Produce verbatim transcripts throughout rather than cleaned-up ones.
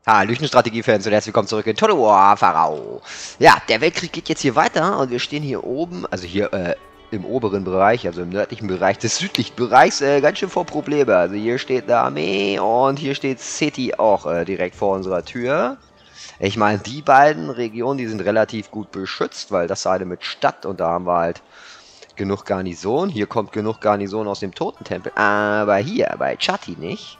Hallöchen Strategie-Fans und herzlich willkommen zurück in Total War Pharao. Ja, der Weltkrieg geht jetzt hier weiter und wir stehen hier oben, also hier äh, im oberen Bereich, also im nördlichen Bereich des südlichen Bereichs, äh, ganz schön vor Probleme. Also hier steht eine Armee und hier steht City auch äh, direkt vor unserer Tür. Ich meine, die beiden Regionen, die sind relativ gut beschützt, weil das eine mit Stadt und da haben wir halt genug Garnison. Hier kommt genug Garnison aus dem Totentempel, aber hier bei Chatti nicht.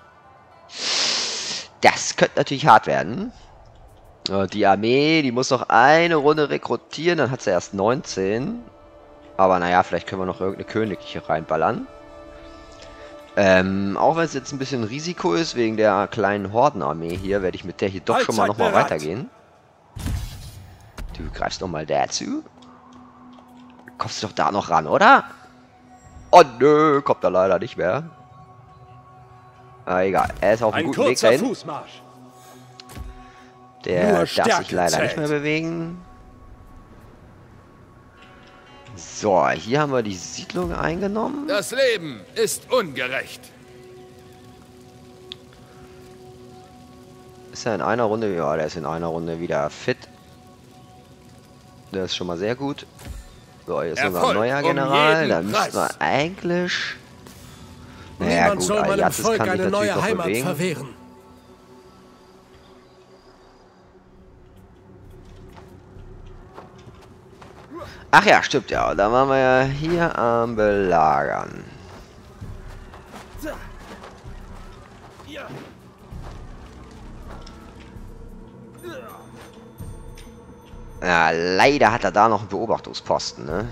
Das könnte natürlich hart werden. Die Armee, die muss noch eine Runde rekrutieren, dann hat sie erst neunzehn. Aber naja, vielleicht können wir noch irgendeine königliche reinballern. Ähm, auch wenn es jetzt ein bisschen Risiko ist, wegen der kleinen Hordenarmee hier, werde ich mit der hier doch schon mal nochmal weitergehen. Du greifst nochmal dazu. Kommst du doch da noch ran, oder? Oh nö, kommt da leider nicht mehr. Ah, egal, er ist auf einem guten Weg dahin. Fußmarsch. Der darf sich leider nicht mehr bewegen. So, hier haben wir die Siedlung eingenommen. Das Leben ist ungerecht. Ist er in einer Runde? Ja, der ist in einer Runde wieder fit. Das ist schon mal sehr gut. So, hier ist sogar ein neuer General. Da müssen wir eigentlich... Naja gut, Ayatis kann sich natürlich noch bewegen. Verwehren. Ach ja, stimmt ja. Da waren wir ja hier am Belagern. Ja, leider hat er da noch einen Beobachtungsposten, ne?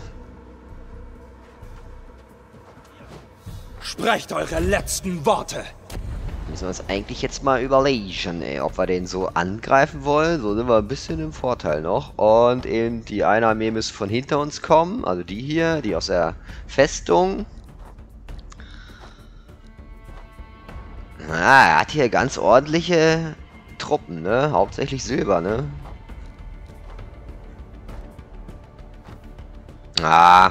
Sprecht eure letzten Worte. Müssen wir uns eigentlich jetzt mal überlegen, ey, ob wir den so angreifen wollen. So sind wir ein bisschen im Vorteil noch. Und eben die eine Armee müsste von hinter uns kommen. Also die hier, die aus der Festung. Na, er hat hier ganz ordentliche Truppen, ne? Hauptsächlich Silber, ne? Ah.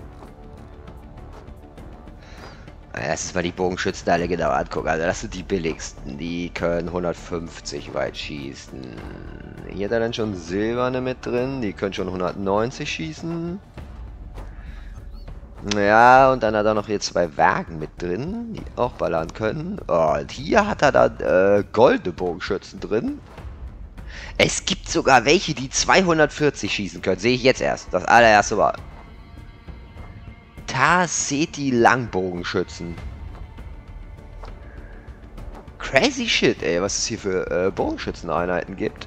Lass uns mal die Bogenschützen alle genau angucken. Also das sind die billigsten. Die können hundertfünfzig weit schießen. Hier hat er dann schon silberne mit drin. Die können schon hundertneunzig schießen. Ja, und dann hat er noch hier zwei Wagen mit drin, die auch ballern können. Oh, und hier hat er dann äh, goldene Bogenschützen drin. Es gibt sogar welche, die zweihundertvierzig schießen können. Sehe ich jetzt erst. Das allererste Mal. Tarseti Langbogenschützen. Crazy shit, ey, was es hier für äh, Bogenschützeneinheiten gibt.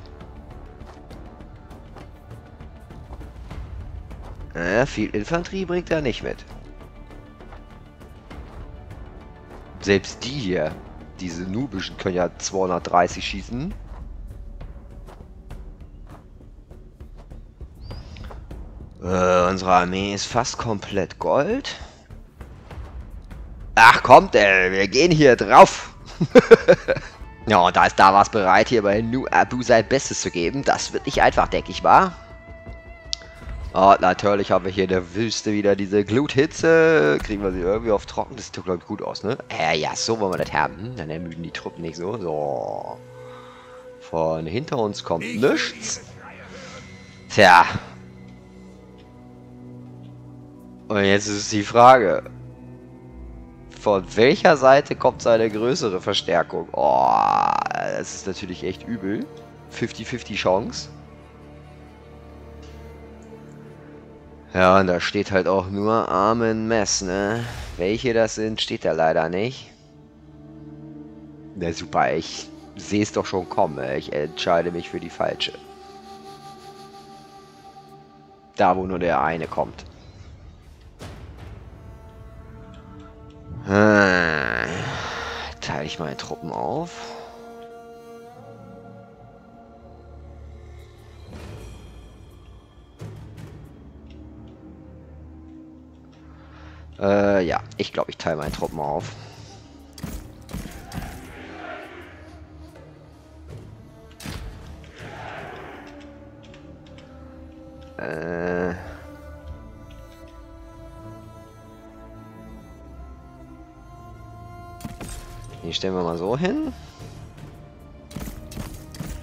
Äh, viel Infanterie bringt er nicht mit. Selbst die hier, diese nubischen, können ja zweihundertdreißig schießen. Äh, unsere Armee ist fast komplett Gold. Ach kommt, ey, wir gehen hier drauf. Ja, und da ist da was bereit, hier bei Nu Abu sein Bestes zu geben. Das wird nicht einfach, denke ich mal. Oh, natürlich haben wir hier in der Wüste wieder diese Gluthitze. Kriegen wir sie irgendwie auf trocken. Das sieht doch, glaube ich, gut aus, ne? Äh, ja, so wollen wir das haben. Dann ermüden die Truppen nicht so. So. Von hinter uns kommt nichts. Tja. Und jetzt ist die Frage, von welcher Seite kommt seine größere Verstärkung? Oh, das ist natürlich echt übel. fünfzig fünfzig Chance. Ja, und da steht halt auch nur Armen Mess, ne? Welche das sind, steht da leider nicht. Na super, ich sehe es doch schon kommen. Ich entscheide mich für die falsche. Da, wo nur der eine kommt. Hm. Teile ich meine Truppen auf. Äh, ja, ich glaube, ich teile meine Truppen auf. Äh... Die stellen wir mal so hin.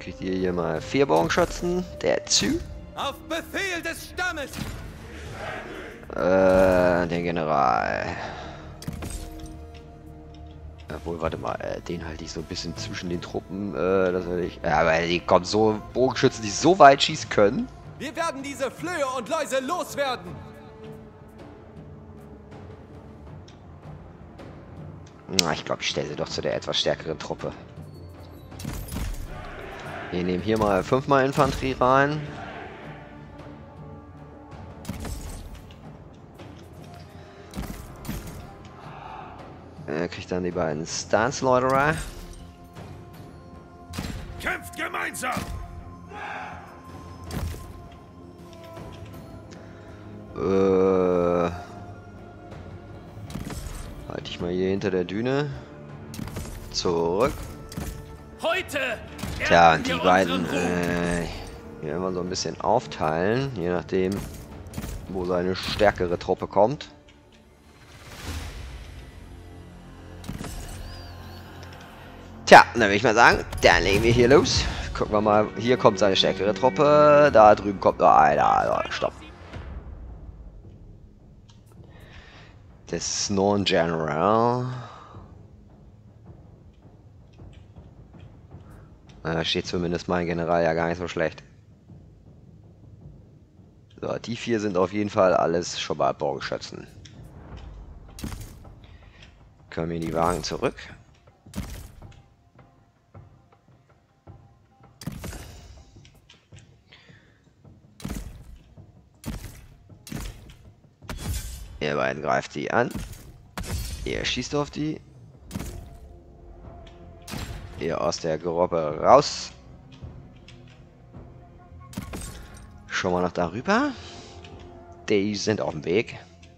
kriegt ihr hier mal vier Bogenschützen. Der zu. Auf Befehl des Stammes! Äh, der General. Obwohl, warte mal, äh, den halte ich so ein bisschen zwischen den Truppen. Äh, das will ich. Ja, aber die kommen so Bogenschützen, die so weit schießen können. Wir werden diese Flöhe und Läuse loswerden! Na, ich glaube, ich stelle sie doch zu der etwas stärkeren Truppe. Wir nehmen hier mal fünfmal Infanterie rein. Er kriegt dann die beiden Stance-Läuterer. Kämpft gemeinsam! Äh, halte ich mal hier hinter der Düne. Zurück. Heute! Tja, und die beiden, äh, hier immer so ein bisschen aufteilen, je nachdem, wo seine stärkere Truppe kommt. Tja, dann würde ich mal sagen, dann legen wir hier los. Gucken wir mal, hier kommt seine stärkere Truppe, da drüben kommt noch einer, also, stopp. Das ist nur ein General. Da steht zumindest mein General ja gar nicht so schlecht. So, die vier sind auf jeden Fall alles schon mal Bogenschützen. Können wir in die Wagen zurück. Ihr beiden greift die an. Ihr schießt auf die. Ihr aus der Gruppe raus. Schon mal noch darüber. Die sind auf dem Weg.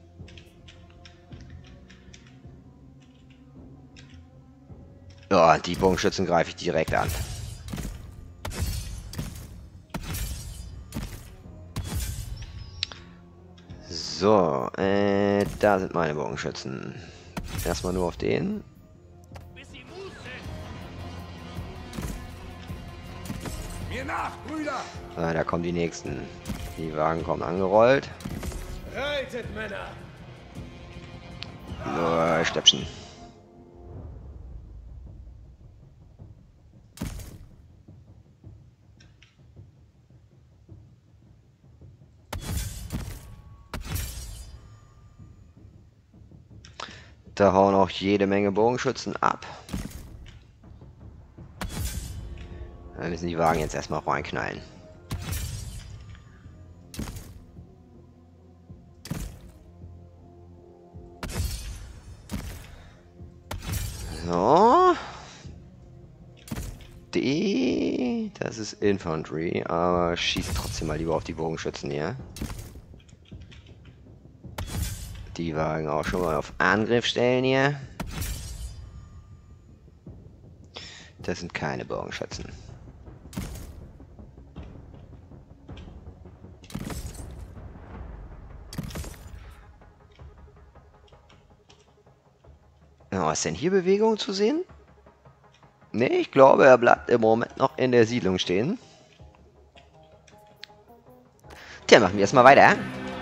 Ja, die Bogenschützen greife ich direkt an. So, äh, da sind meine Bogenschützen. Erstmal nur auf den. Mir nach, Brüder! Ah, da kommen die nächsten. Die Wagen kommen angerollt. Reitet, Männer! Nur Stäbchen. Da hauen auch jede Menge Bogenschützen ab. Da müssen die Wagen jetzt erstmal reinknallen. So. Die, das ist Infantry, aber schießt trotzdem mal lieber auf die Bogenschützen hier. Die Wagen auch schon mal auf Angriff stellen hier. Das sind keine Bogenschützen. Ja, was ist denn hier Bewegung zu sehen? Ne, ich glaube, er bleibt im Moment noch in der Siedlung stehen. Tja, machen wir erstmal weiter.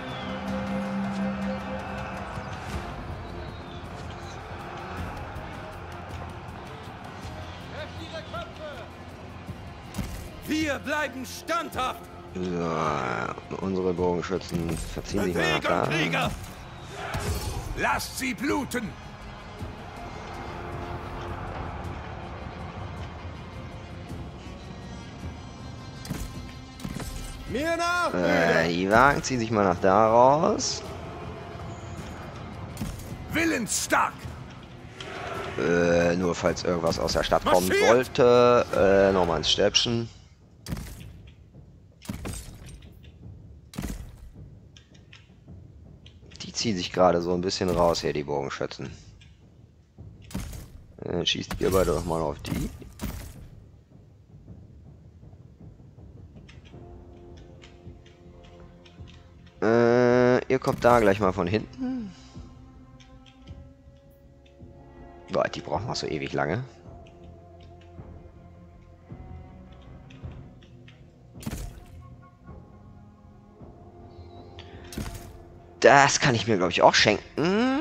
Wir bleiben standhaft! So, unsere Bogenschützen verziehen sich mal nach Bewegung, da. Krieger! Lasst sie bluten! Mir nach! Äh, die Wagen ziehen sich mal nach da raus. Willensstark! Äh, nur falls irgendwas aus der Stadt kommen Marschiert! sollte. Äh, nochmal ins Stäbchen. Die ziehen sich gerade so ein bisschen raus hier, die Bogenschützen. Äh, schießt ihr beide doch mal auf die. Äh, ihr kommt da gleich mal von hinten. Boah, die brauchen auch so ewig lange. Das kann ich mir, glaube ich, auch schenken.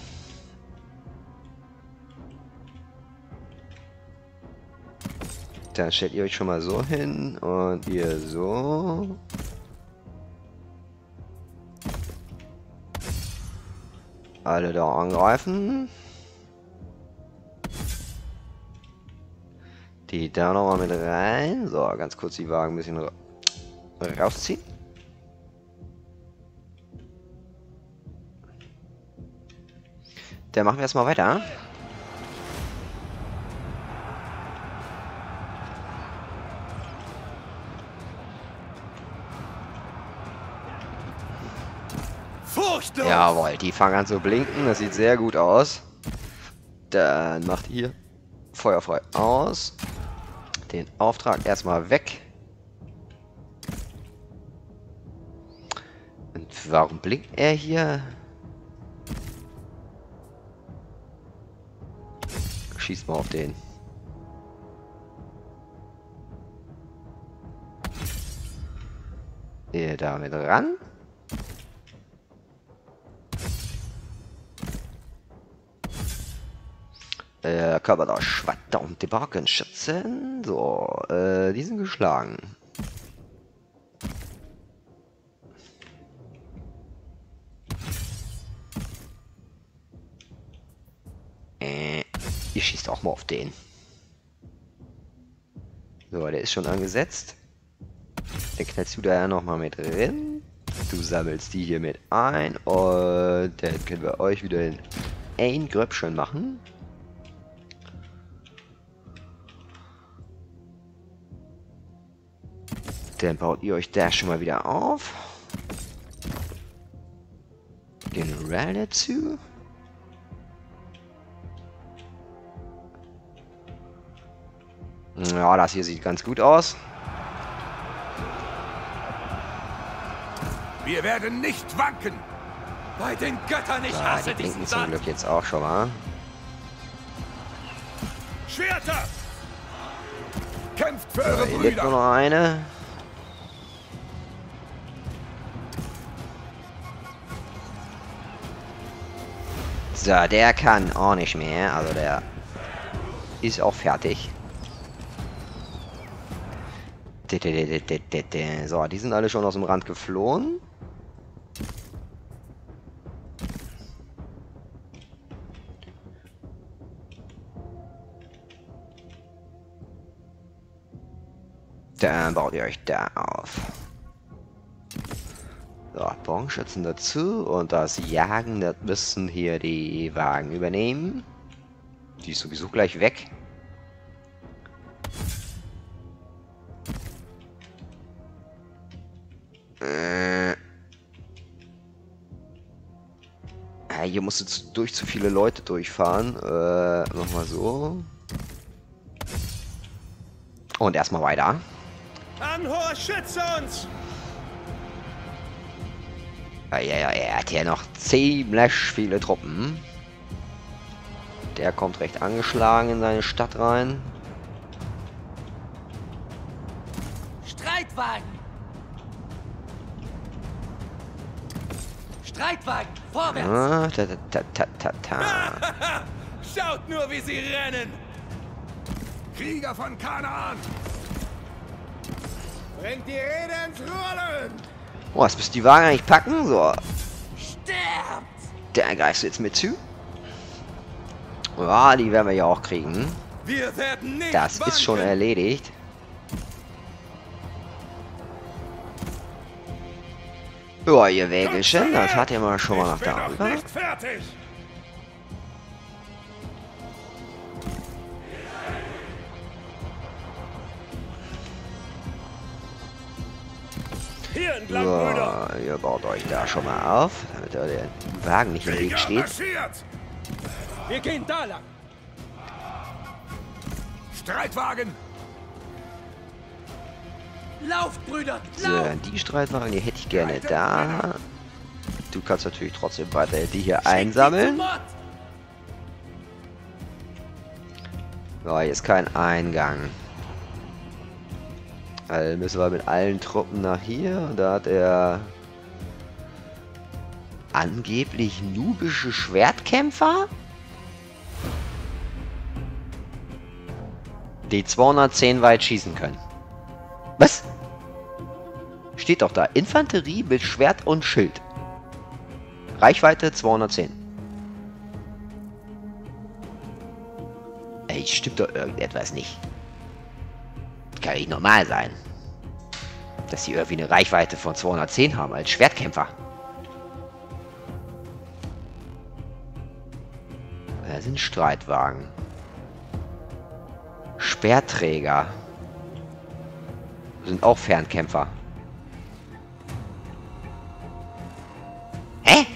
Dann stellt ihr euch schon mal so hin und ihr so. Alle da angreifen. Die da nochmal mit rein. So, ganz kurz die Wagen ein bisschen ra rausziehen. Dann machen wir erstmal weiter. Furchtlos! Jawohl, die fangen an zu blinken. Das sieht sehr gut aus. Dann macht ihr feuerfrei aus. Den Auftrag erstmal weg. Und warum blinkt er hier? Schießt mal auf den. Ihr damit ran. Äh, Körper da Schwatter und die Wagenschützen. So, äh, die sind geschlagen. Äh, ihr schießt auch mal auf den. So, der ist schon angesetzt. Dann knallst du da ja nochmal mit drin. Du sammelst die hier mit ein. Und dann können wir euch wieder in ein Gröbchen machen. Dann baut ihr euch da schon mal wieder auf. General dazu. Ja, das hier sieht ganz gut aus. Wir werden nicht wanken. Bei den Göttern, ich Ja, hasse die blinken diesen zum Sand! Glück jetzt auch schon mal. Schwerter! Kämpft für So, eure hier liegt nur Brüder! noch eine. So, der kann auch nicht mehr. Also der ist auch fertig. So, die sind alle schon aus dem Rand geflohen. Dann baut ihr euch da auf. So, Bogenschützen dazu und das Jagen, das müssen hier die Wagen übernehmen. Die ist sowieso gleich weg. Äh. Ja, hier musst du zu, durch zu viele Leute durchfahren. Äh, nochmal so. Und erstmal weiter. Anhor, schütze uns! Ja, ja, ja, er hat hier noch ziemlich viele Truppen. Der kommt recht angeschlagen in seine Stadt rein. Streitwagen! Streitwagen! Vorwärts! Ah, ta, ta, ta, ta, ta. Schaut nur, wie sie rennen! Krieger von Kanaan! Bringt die Rede ins Rollen! Oh, das müssen die Wagen eigentlich packen. So, Sterbt! der greifst du jetzt mit zu. Ja, die werden wir ja auch kriegen. Wir werden nicht Das ist schon wanken. erledigt. Ja, ihr Wägelchen, dann fahrt ihr mal schon mal nach Ich bin da noch rüber. nicht fertig! Hier entlang, Brüder! So, ihr baut euch da schon mal auf, damit der Wagen nicht im Weg Krieger steht. marschiert! Wir gehen da lang! Streitwagen! Lauft, Brüder! So, Lauft! die Streitwagen, die hätte ich gerne da. Du kannst natürlich trotzdem weiter die hier einsammeln. Mord! So, hier ist kein Eingang. Also müssen wir mit allen Truppen nach hier. Und da hat er angeblich nubische Schwertkämpfer, die zweihundertzehn weit schießen können. Was? Steht doch da. Infanterie mit Schwert und Schild. Reichweite zweihundertzehn. Ey, stimmt doch irgendetwas nicht. Kann nicht normal sein, dass sie irgendwie eine Reichweite von zweihundertzehn haben als Schwertkämpfer. Da sind Streitwagen. Speerträger. Sind auch Fernkämpfer. Hä?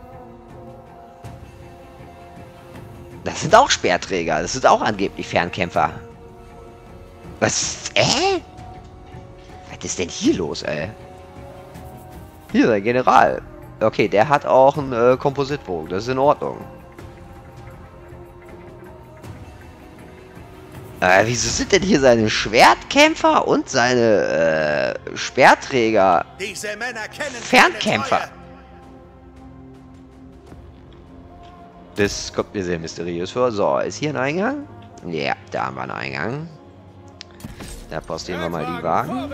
Das sind auch Speerträger. Das sind auch angeblich Fernkämpfer. Was? Äh? Was ist denn hier los, ey? Hier, der General. Okay, der hat auch einen äh, Kompositbogen. Das ist in Ordnung. Äh, wieso sind denn hier seine Schwertkämpfer und seine äh, Speerträger Diese Männer kennen Fernkämpfer? Das kommt mir sehr mysteriös vor. So, ist hier ein Eingang? Ja, da haben wir einen Eingang. Da postieren wir mal die Wagen.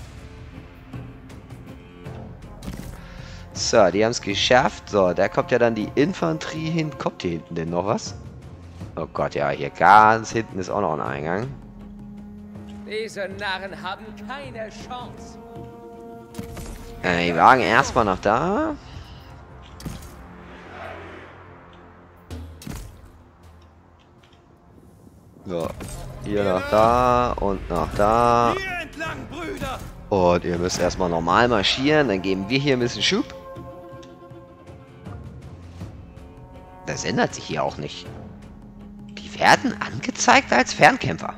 So, die haben es geschafft. So, da kommt ja dann die Infanterie hin. Kommt hier hinten denn noch was? Oh Gott, ja, hier ganz hinten ist auch noch ein Eingang. Diese Narren haben keine Chance. Äh, die Wagen erstmal nach da. So, hier nach da und nach da. Hier entlang, Brüder! Und ihr müsst erstmal normal marschieren, dann geben wir hier ein bisschen Schub. Das ändert sich hier auch nicht. Die werden angezeigt als Fernkämpfer.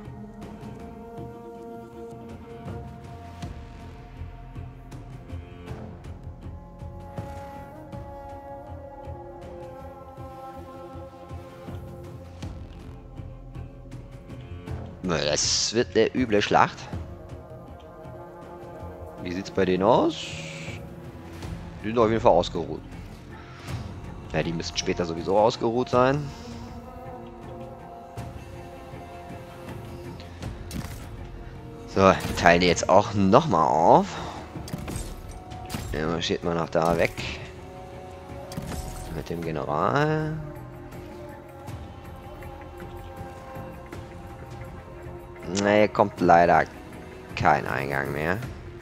Das wird eine üble Schlacht. Wie sieht's bei denen aus? Die sind auf jeden Fall ausgeruht. Ja, die müssten später sowieso ausgeruht sein. So, die teilen die jetzt auch nochmal auf. Ja, marschiert mal nach da weg. Mit dem General. Ne, hier kommt leider kein Eingang mehr.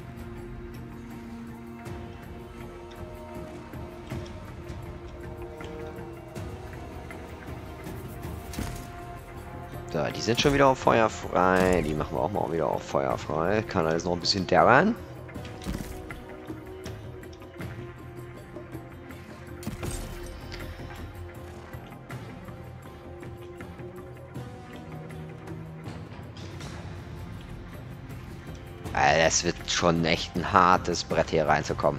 So, die sind schon wieder auf Feuer frei. Die machen wir auch mal wieder auf Feuer frei. Kann alles noch ein bisschen dauern. Es wird schon echt ein hartes Brett hier reinzukommen.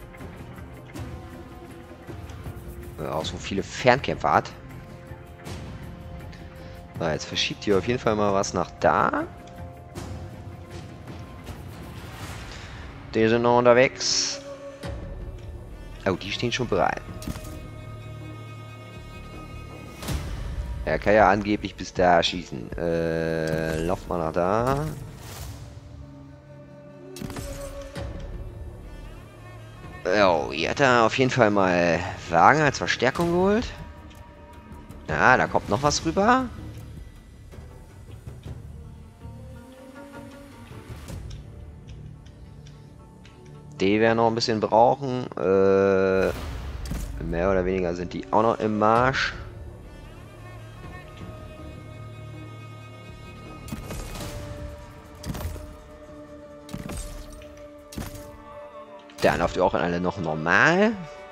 Weil er auch so viele Fernkämpfer hat. So, jetzt verschiebt hier auf jeden Fall mal was nach da. Die sind noch unterwegs. Oh, die stehen schon bereit. Er kann ja angeblich bis da schießen. Äh, lauft mal nach da. Oh, hier hat er auf jeden Fall mal Wagen als Verstärkung geholt. Ja, da kommt noch was rüber. Die werden noch ein bisschen brauchen. Äh, mehr oder weniger sind die auch noch im Marsch. Dann lauft ihr auch alle noch normal.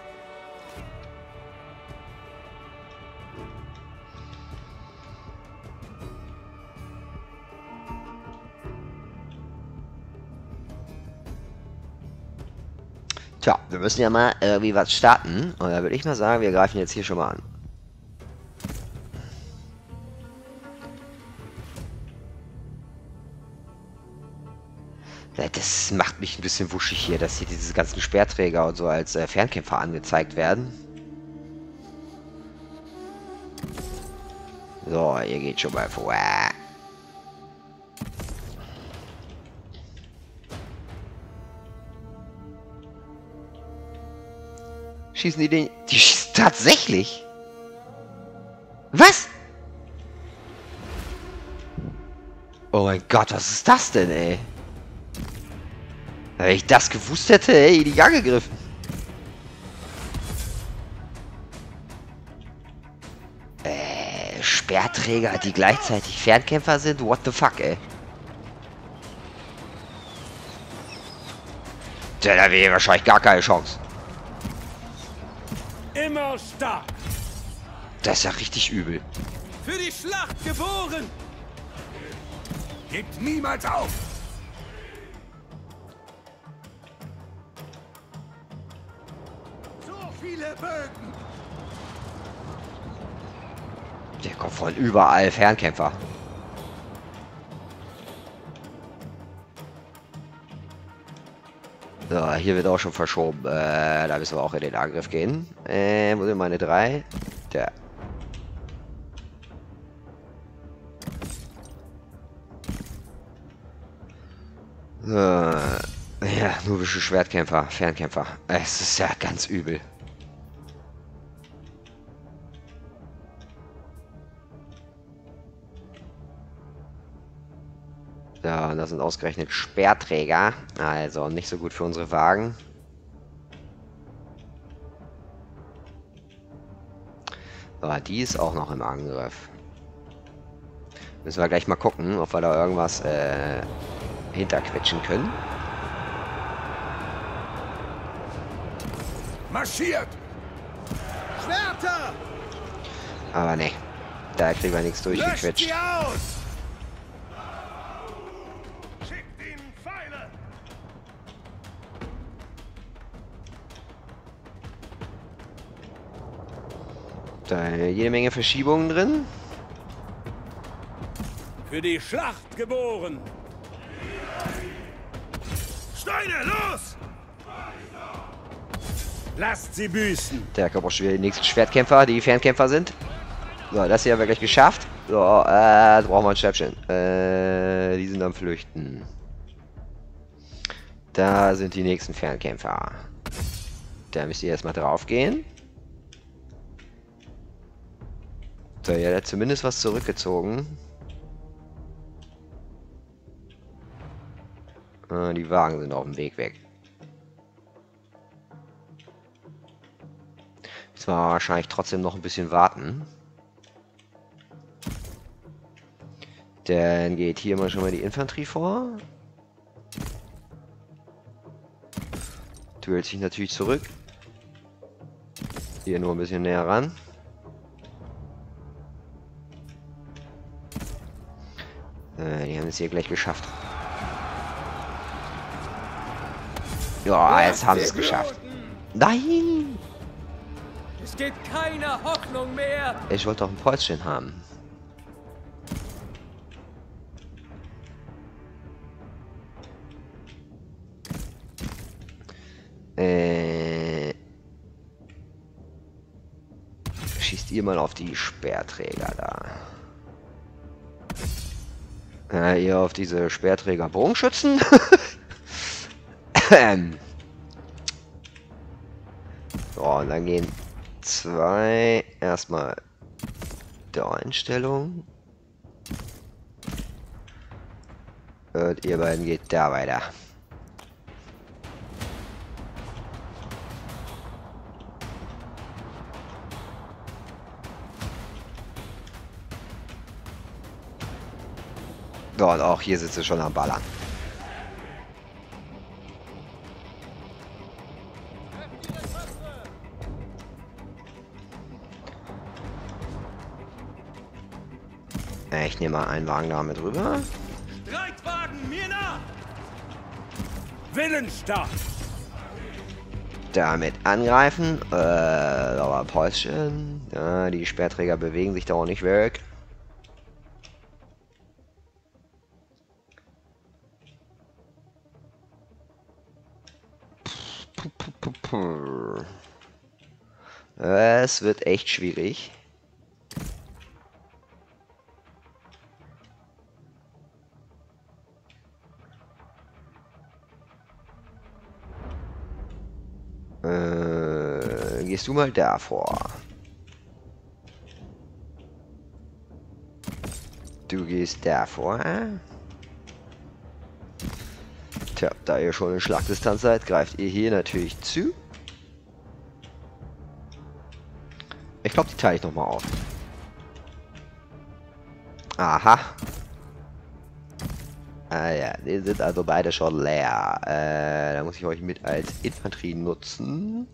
Tja, wir müssen ja mal irgendwie was starten. Und da würde ich mal sagen, wir greifen jetzt hier schon mal an. Das macht mich ein bisschen wuschig hier, dass hier diese ganzen Speerträger und so als äh, Fernkämpfer angezeigt werden. So, ihr geht schon mal vor. Schießen die den... Die schießen tatsächlich? Was? Oh mein Gott, was ist das denn, ey? Wenn ich das gewusst hätte, ey, die angegriffen. Äh, Speerträger, die gleichzeitig Fernkämpfer sind? What the fuck, ey? Tja, da wäre wahrscheinlich gar keine Chance. Immer stark. Das ist ja richtig übel. Für die Schlacht geboren! Gebt niemals auf. So viele Bögen! Der kommt von überall Fernkämpfer. So, hier wird auch schon verschoben. Äh, da müssen wir auch in den Angriff gehen. Äh, wo sind meine drei? Der. So. Ja, nubische Schwertkämpfer, Fernkämpfer. Es ist ja ganz übel. Ja, das sind ausgerechnet Speerträger. Also nicht so gut für unsere Wagen. So, die ist auch noch im Angriff. Müssen wir gleich mal gucken, ob wir da irgendwas äh, hinterquetschen können. Marschiert! Schwerter! Aber ne, da kriegen wir nichts Löscht durchgequetscht. sie aus! Schickt ihnen Pfeile! Da jede Menge Verschiebungen drin. Für die Schlacht geboren! Steine, los! Lasst sie büßen! Da kommen auch schon wieder die nächsten Schwertkämpfer, die Fernkämpfer sind. So, das hier haben wir gleich geschafft. So, äh, jetzt brauchen wir ein Schäppchen. Äh, die sind am Flüchten. Da sind die nächsten Fernkämpfer. Da müsst ihr erstmal drauf gehen. So, ja, der hat zumindest was zurückgezogen. Äh, die Wagen sind auf dem Weg weg. Müssen wir wahrscheinlich trotzdem noch ein bisschen warten. Dann geht hier mal schon mal die Infanterie vor. Du hältst dich natürlich zurück. Hier nur ein bisschen näher ran. Äh, die haben es hier gleich geschafft. Ja, jetzt haben sie es geschafft. Nein! Es gibt keine Hoffnung mehr. Ich wollte doch ein Päuschen haben. Äh, schießt ihr mal auf die Speerträger da. Äh, ihr auf diese Speerträger Bogenschützen. ähm. So, und dann gehen zwei erstmal der Einstellung. Und ihr beiden geht da weiter. So, und auch hier sitzt sie schon am Ballern. Ich nehme mal einen Wagen da mit rüber. Streitwagen mir nach! Willensstark! Damit angreifen. Äh, aber Päuschen. Ja, die Speerträger bewegen sich da auch nicht weg. Es wird echt schwierig. gehst du mal da vor. Du gehst da vor. Tja, da ihr schon in Schlagdistanz seid, greift ihr hier natürlich zu. Ich glaube, die teile ich nochmal auf. Aha. Ah ja, die sind also beide schon leer. Äh, da muss ich euch mit als Infanterie nutzen.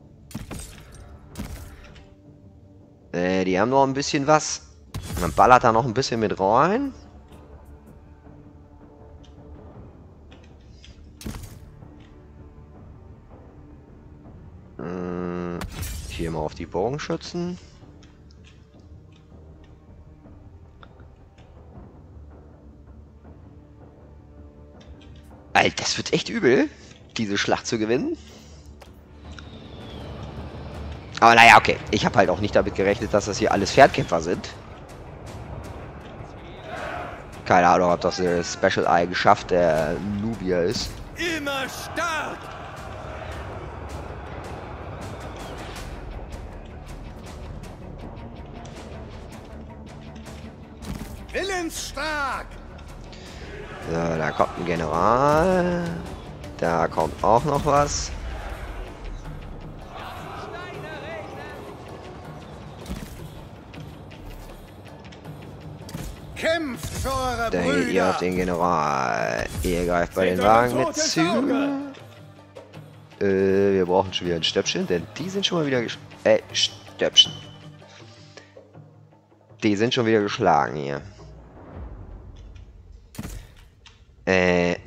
Äh, die haben noch ein bisschen was. Man ballert da noch ein bisschen mit rein. Äh, hier mal auf die Bogenschützen. Alter, das wird echt übel, diese Schlacht zu gewinnen. Aber naja, okay. Ich habe halt auch nicht damit gerechnet, dass das hier alles Fernkämpfer sind. Keine Ahnung, ob das eine Special-Eigenschaft der Nubier ist. Immer stark! Willensstark! So, da kommt ein General. Da kommt auch noch was. Kämpft für eure Da geht ihr auf den General. Ihr greift bei den Seht Wagen euren mit Tod ins zu. Äh, wir brauchen schon wieder ein Stöpchen, denn die sind schon mal wieder gesch... Äh, Stöpchen. Die sind schon wieder geschlagen hier. Äh.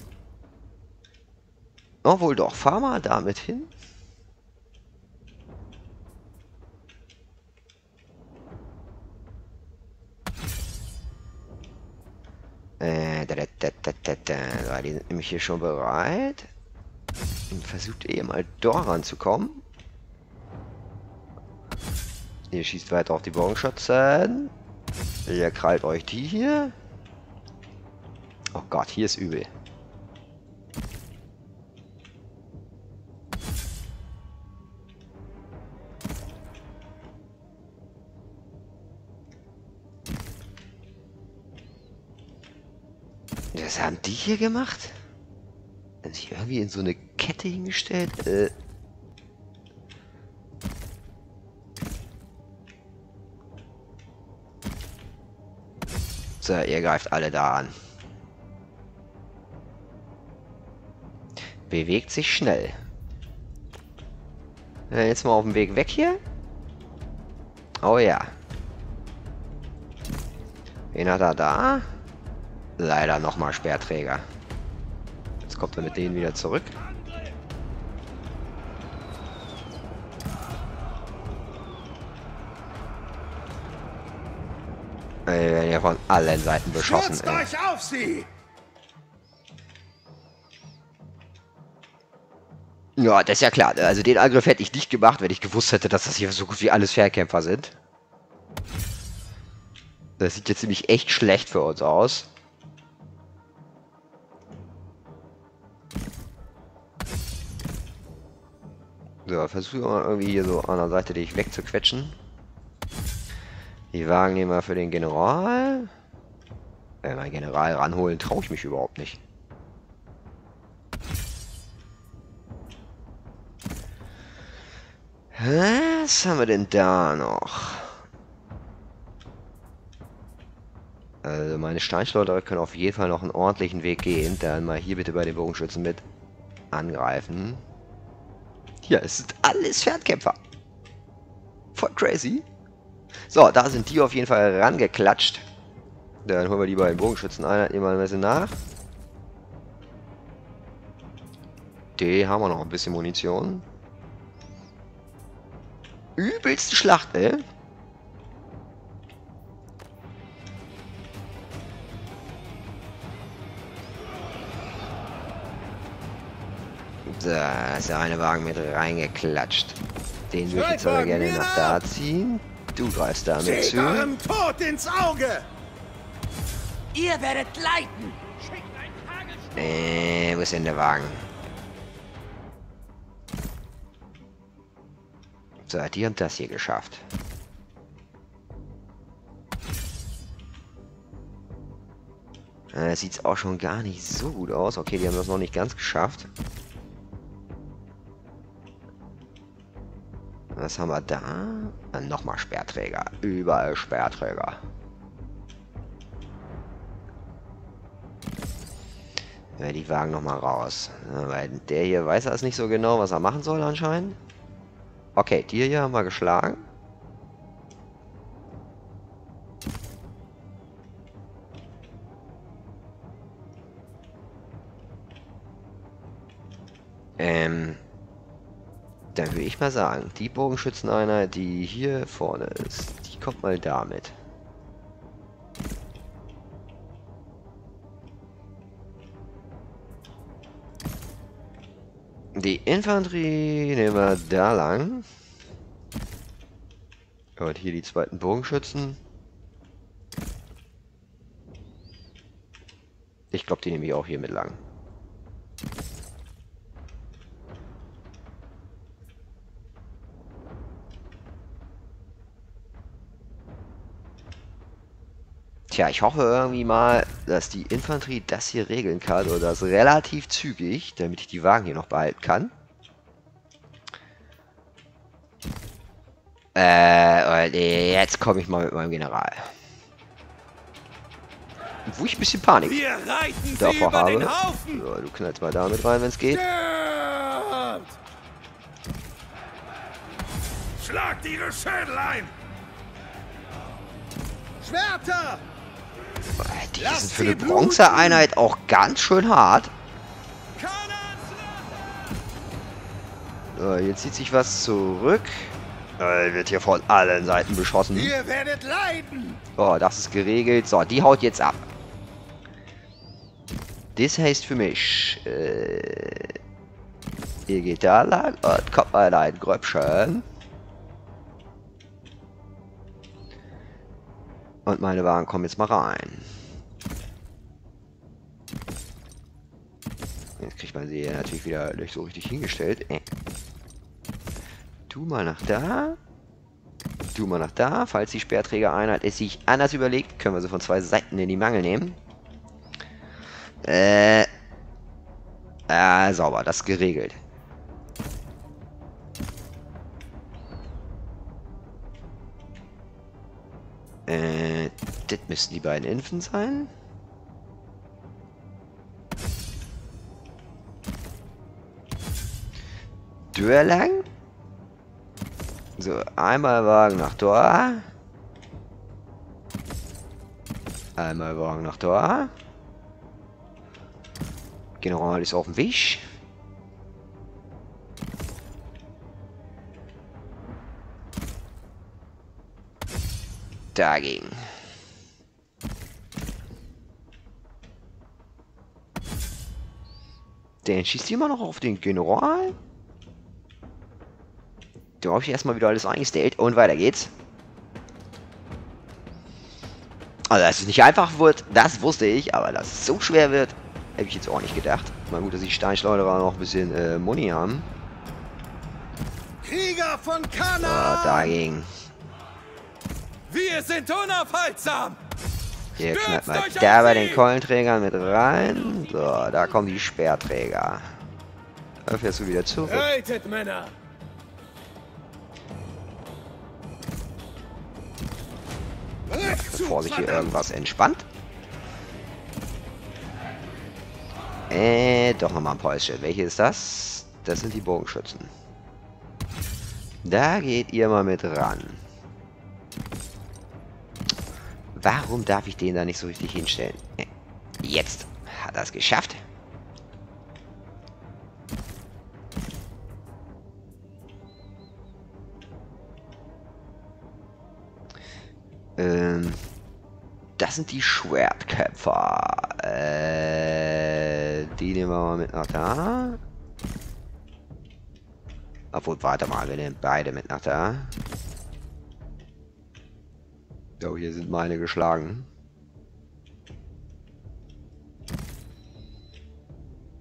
Obwohl doch, fahr mal damit hin. Äh, da, da, da, da, da, da. Die sind nämlich hier schon bereit. Und versucht eh mal dort ranzukommen. Ihr schießt weiter auf die Bogenschützen. Ihr krallt euch die hier. Oh Gott, hier ist übel. Was haben die hier gemacht? Haben sich irgendwie in so eine Kette hingestellt? Äh. So, ihr greift alle da an. Bewegt sich schnell. Ja, jetzt mal auf dem Weg weg hier. Oh ja. Wen hat er da? Leider nochmal Speerträger. Jetzt kommt er mit denen wieder zurück. Wir werden ja von allen Seiten beschossen. Stürzt euch auf sie! Ja, das ist ja klar. Also den Angriff hätte ich nicht gemacht, wenn ich gewusst hätte, dass das hier so gut wie alles Fernkämpfer sind. Das sieht jetzt nämlich echt schlecht für uns aus. So, versuche mal irgendwie hier so an der Seite dich wegzuquetschen. Die Wagen nehmen wir für den General. Wenn wir den General ranholen, traue ich mich überhaupt nicht. Was haben wir denn da noch? Also meine Steinschleuderer können auf jeden Fall noch einen ordentlichen Weg gehen. Dann mal hier bitte bei den Bogenschützen mit angreifen. Hier, es sind alles Fernkämpfer. Voll crazy. So, da sind die auf jeden Fall rangeklatscht. Dann holen wir die beiden Bogenschützen ein, nehmen wir ein bisschen nach. Die haben wir noch ein bisschen Munition. Übelste Schlacht, ey. So, da ist der eine Wagen mit reingeklatscht. Den würde ich jetzt aber gerne nach da ziehen. Du greifst damit Seht zu. eurem Tod ins Auge! Ihr werdet leiden. Äh, wo ist denn der Wagen? So, die haben das hier geschafft. Äh, sieht's auch schon gar nicht so gut aus. Okay, die haben das noch nicht ganz geschafft. Was haben wir da? Äh, Nochmal Sperrträger. Überall Sperrträger. Ja, die Wagen nochmal raus. Ja, weil der hier weiß er es nicht so genau, was er machen soll anscheinend. Okay, die hier haben wir geschlagen. Ähm, dann würde ich mal sagen, die Bogenschützeneinheit, die hier vorne ist, die kommt mal damit. Die Infanterie nehmen wir da lang. Und hier die zweiten Bogenschützen. Ich glaube, die nehme ich auch hier mit lang. Tja, ich hoffe irgendwie mal, dass die Infanterie das hier regeln kann oder das relativ zügig, damit ich die Wagen hier noch behalten kann. Äh, und jetzt komme ich mal mit meinem General. Wo ich ein bisschen Panik Wir reiten sie davor über habe. den Haufen! So, du knallst mal damit rein, wenn es geht. Stirbt! Schlagt ihre Schädel ein! Schwerter! Die Lasst sind für sie eine bluten! Bronzeeinheit auch ganz schön hart. So, jetzt zieht sich was zurück. Äh, wird hier von allen Seiten beschossen. Ihr werdet leiden! Oh, das ist geregelt. So, die haut jetzt ab. Das heißt für mich, äh, ihr geht da lang und kommt mal in ein Gröbchen. Und meine Wagen kommen jetzt mal rein. Jetzt kriegt man sie natürlich wieder nicht so richtig hingestellt. Äh. Du mal nach da. Du mal nach da. Falls die Sperrträgereinheit es sich anders überlegt, können wir sie von zwei Seiten in die Mangel nehmen. Äh. Äh, sauber. Das ist geregelt. Äh, das müssten die beiden Infen sein. Tür lang. So, einmal Wagen nach Tor. Einmal Wagen nach Tor. General ist auf dem Weg. Dagegen. Der schießt immer noch auf den General. Da habe ich erstmal wieder alles eingestellt und weiter geht's. Also, dass es nicht einfach wird, das wusste ich, aber dass es so schwer wird, hätte ich jetzt auch nicht gedacht. Mal gut, dass die Steinschleuderer noch ein bisschen äh, Money haben. Krieger von So, Kanaan! dagegen. Wir sind unaufhaltsam! Hier Stürzt knallt mal euch da auf bei sie! den Keulenträgern mit rein. So, da kommen die Sperrträger. Da fährst du wieder zurück. Reitet, Männer! Bevor sich hier irgendwas entspannt. Äh, doch nochmal ein Päuschen. Welche ist das? Das sind die Bogenschützen. Da geht ihr mal mit ran. Warum darf ich den da nicht so richtig hinstellen? Äh, Jetzt hat er es geschafft. Ähm, das sind die Schwertkämpfer. Äh, die nehmen wir mal mit nach da. Obwohl, warte mal, wir nehmen beide mit nach da. Oh, hier sind meine geschlagen.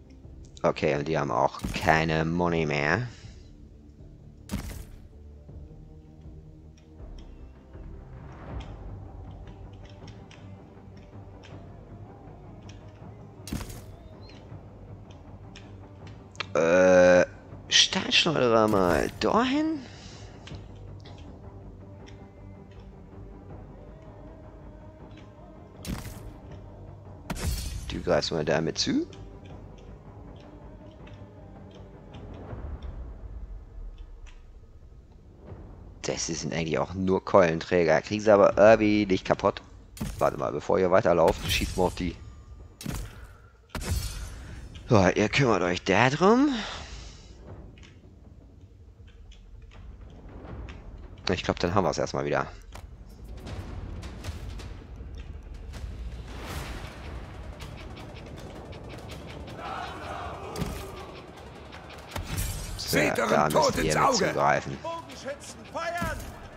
Okay, und die haben auch keine Money mehr. Steinschleuderer mal dahin. Du greifst mal damit zu. Das sind eigentlich auch nur Keulenträger. Kriegen sie aber irgendwie nicht kaputt. Warte mal, bevor ihr weiterlauft, schießt mal auf die. So, ihr kümmert euch darum. Ich glaube, dann haben wir es erstmal wieder. So, Seht da euren müsst Tod ihr ins mit Auge! zugreifen. Bogenschützen feuern!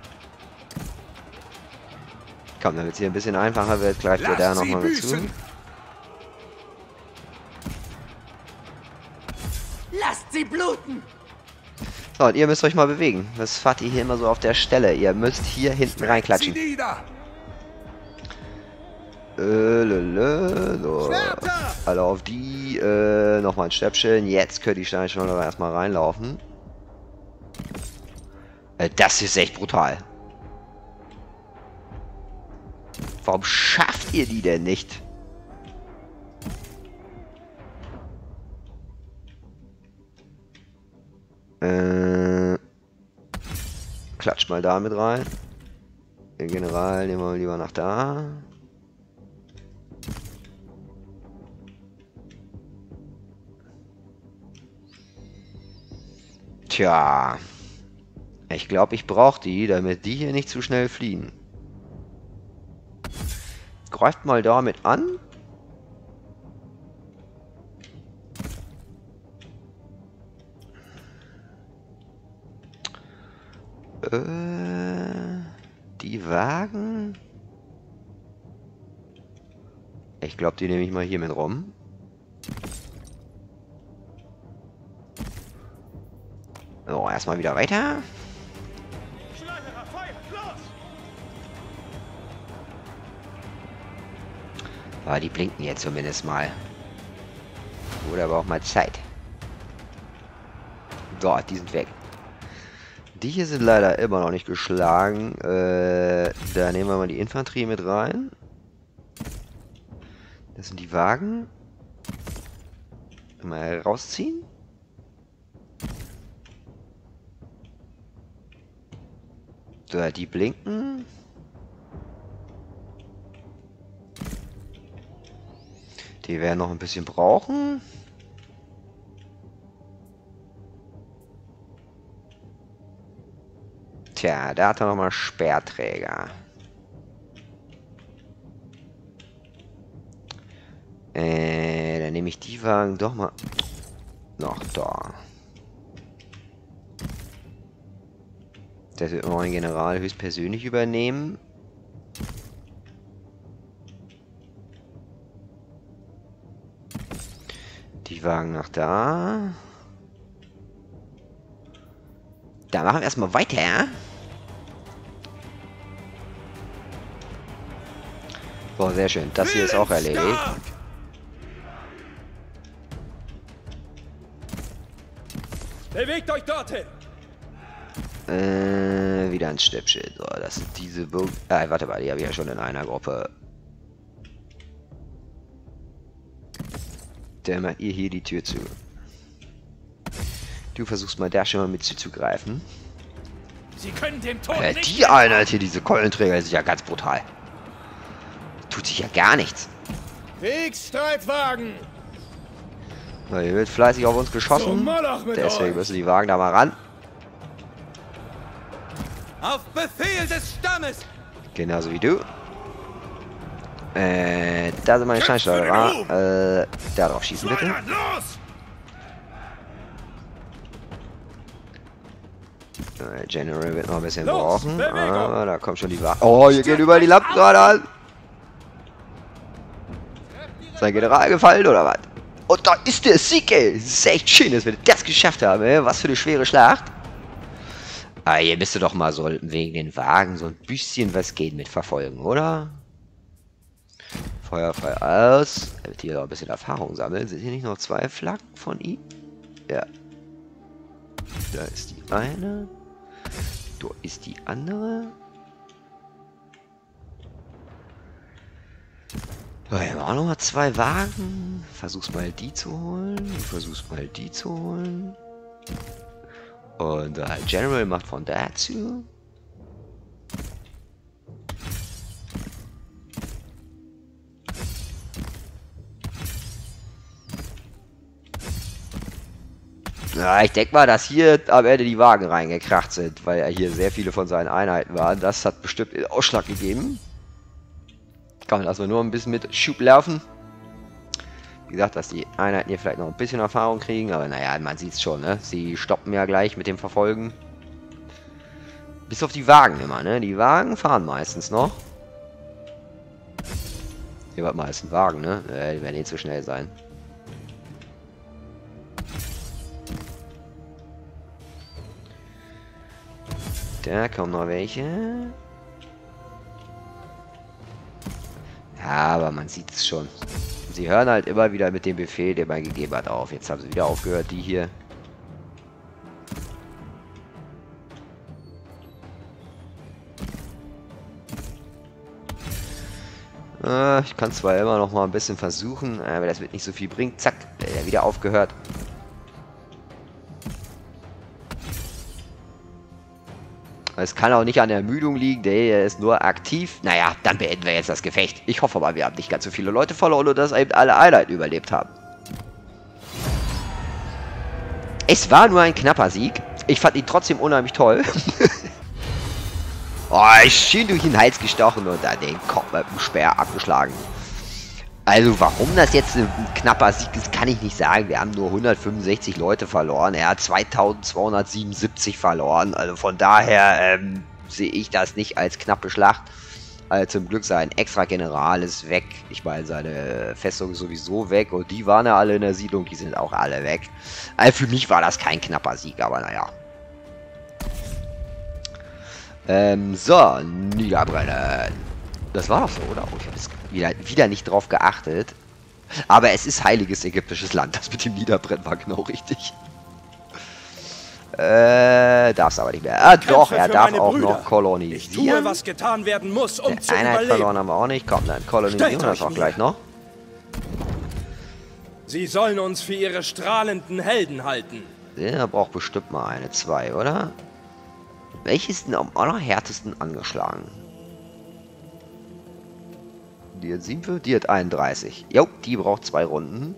Komm, damit es hier ein bisschen einfacher wird, greift ihr da Lasst sie nochmal mit zu. büßen! Lasst sie bluten! So, und ihr müsst euch mal bewegen. Was fahrt ihr hier immer so auf der Stelle? Ihr müsst hier hinten Sie reinklatschen. nieder! Äh, lö, so. Schwerter! Alle auf die. Äh, nochmal ein Stöpseln. Jetzt können die Steinschleuderer erstmal reinlaufen. Äh, das ist echt brutal. Warum schafft ihr die denn nicht? Äh, klatscht mal da mit rein. Den General nehmen wir lieber nach da. Tja. Ich glaube, ich brauche die, damit die hier nicht zu schnell fliehen. Greift mal damit an. Äh, die Wagen. Ich glaube, die nehme ich mal hier mit rum. So, erstmal wieder weiter. Schleuderer, feuert! Los! Aber die blinken jetzt zumindest mal. Wurde aber auch mal Zeit. So, die sind weg. Die hier sind leider immer noch nicht geschlagen. Äh, da nehmen wir mal die Infanterie mit rein. Das sind die Wagen. Mal rausziehen. So, die blinken. Die werden noch ein bisschen brauchen. Tja, da hat er nochmal Speerträger. Äh, dann nehme ich die Wagen doch mal noch da. Das wird mein General höchstpersönlich übernehmen. Die Wagen nach da. Da machen wir erstmal weiter. So, sehr schön. Das hier ist auch erledigt. Willensstark! Bewegt euch dorthin! Äh, wieder ein Steppschild. So, das sind diese Bo Ah, warte mal, die habe ich ja schon in einer Gruppe. Dann macht ihr hier die Tür zu. Du versuchst mal da schon mal mit zuzugreifen. Sie können dem Tod Äh, nicht die Einheit hier, diese Keulenträger, sind ja ganz brutal. Tut sich ja gar nichts. Kriegsstreitwagen! So, hier wird fleißig auf uns Zum geschossen. Moloch mit Deswegen euch! müssen die Wagen da mal ran. Auf Befehl des Stammes! Genauso wie du. Äh, da sind meine Kämpft für den Steinschleuderer. Äh, da drauf schießen bitte. Schleudern, los! Äh, General wird noch ein bisschen Los, brauchen. Bewegung! Aber da kommt schon die Wagen. Oh, hier gehen über die Lampen gerade an. Ist sein General gefallen oder was? Und da ist der Sieg, ey. Es ist echt schön, dass wir das geschafft haben, ey. Was für eine schwere Schlacht. Ah, hier müsste doch mal so wegen den Wagen so ein bisschen was gehen mit verfolgen, oder? Feuer frei aus. Damit hier noch ein bisschen Erfahrung sammeln. Sind hier nicht noch zwei Flaggen von ihm? Ja. Da ist die eine. Da ist die andere. So, hier haben wir auch noch mal zwei Wagen. Versuch's mal die zu holen. Du versuchst mal die zu holen. Und der General macht von dazu. Ja, ich denke mal, dass hier am Ende die Wagen reingekracht sind, weil ja hier sehr viele von seinen Einheiten waren. Das hat bestimmt den Ausschlag gegeben. Kann man also nur ein bisschen mit Schub laufen. Wie gesagt, dass die Einheiten hier vielleicht noch ein bisschen Erfahrung kriegen, aber naja, man sieht es schon, ne? Sie stoppen ja gleich mit dem Verfolgen. Bis auf die Wagen immer, ne? Die Wagen fahren meistens noch. Hier war meist ein Wagen, ne? Äh, die werden nicht so schnell sein. Da kommen noch welche. Ja, aber man sieht es schon. Sie hören halt immer wieder mit dem Befehl, den man gegeben hat, auf. Jetzt haben sie wieder aufgehört, die hier. Äh, ich kann zwar immer noch mal ein bisschen versuchen, aber das wird nicht so viel bringen. Zack, äh, wieder aufgehört. Es kann auch nicht an der Ermüdung liegen, der ist nur aktiv. Naja, dann beenden wir jetzt das Gefecht. Ich hoffe aber, wir haben nicht ganz so viele Leute verloren und dass eben alle Einheiten überlebt haben. Es war nur ein knapper Sieg. Ich fand ihn trotzdem unheimlich toll. Oh, schön durch den Hals gestochen und dann den Kopf mit dem Speer abgeschlagen. Also warum das jetzt ein knapper Sieg ist, kann ich nicht sagen. Wir haben nur hundertfünfundsechzig Leute verloren. Er hat zweitausendzweihundertsiebenundsiebzig verloren. Also von daher ähm, sehe ich das nicht als knappe Schlacht. Also zum Glück sein Extra-General ist weg. Ich meine, seine Festung ist sowieso weg. Und die waren ja alle in der Siedlung. Die sind auch alle weg. Also für mich war das kein knapper Sieg, aber naja. Ähm, so, niederbrennen. Das war doch so, oder? Oh, ich habe jetzt wieder, wieder nicht drauf geachtet. Aber es ist heiliges ägyptisches Land. Das mit dem Niederbrennen war genau richtig. Äh, darf's aber nicht mehr. Ah, doch, er darf auch noch kolonisieren. Ich tue, was getan werden muss, um zu Einheit überleben. verloren haben wir auch nicht. Komm, dann kolonisieren wir das auch gleich noch. Sie sollen uns für ihre strahlenden Helden halten. Der braucht bestimmt mal eine, zwei, oder? Welches ist denn am allerhärtesten angeschlagen? Die hat sieben, die hat einunddreißig. Jo, die braucht zwei Runden.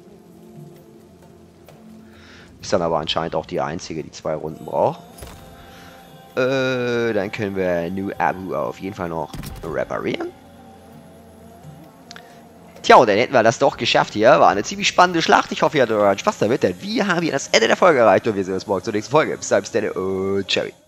Ist dann aber anscheinend auch die einzige, die zwei Runden braucht. Äh, dann können wir New Abu auf jeden Fall noch reparieren. Tja, dann hätten wir das doch geschafft hier. War eine ziemlich spannende Schlacht. Ich hoffe, ihr hattet euren Spaß damit, denn wir haben hier das Ende der Folge erreicht und wir sehen uns morgen zur nächsten Folge. Bis dann, bis dann und ciao.